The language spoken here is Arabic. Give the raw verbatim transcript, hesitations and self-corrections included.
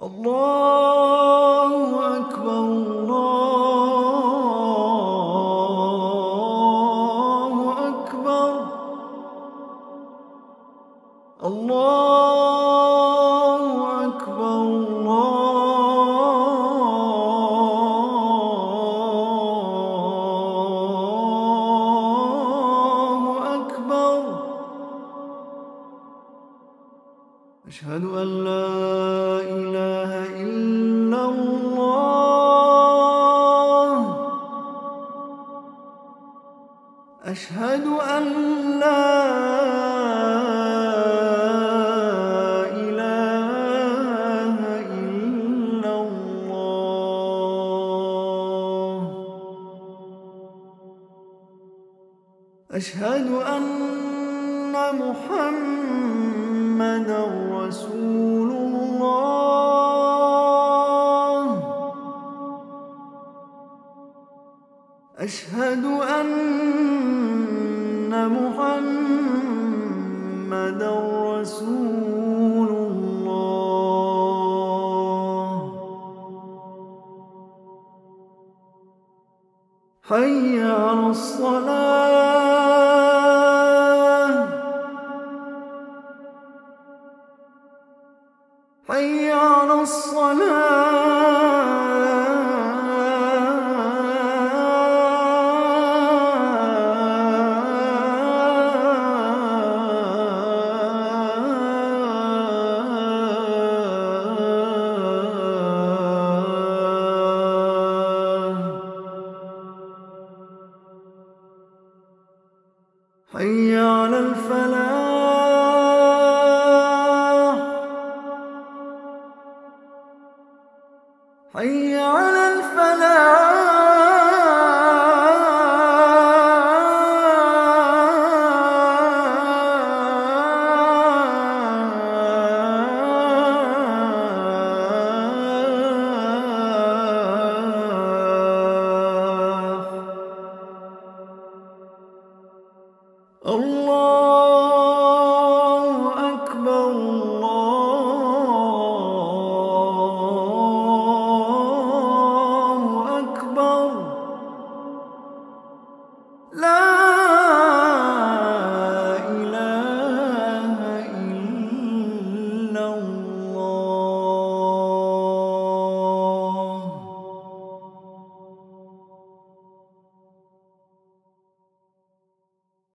الله أكبر الله أكبر الله أكبر الله أكبر. أشهد أن لا إله إلا الله. أشهد أن لا إله إلا الله. أشهد أن محمدًا رسول الله. أشهد أن محمدًا رسول الله. حي على الصلاة. حي على الصلاة. حي على الفلاح. حي على الفلاح.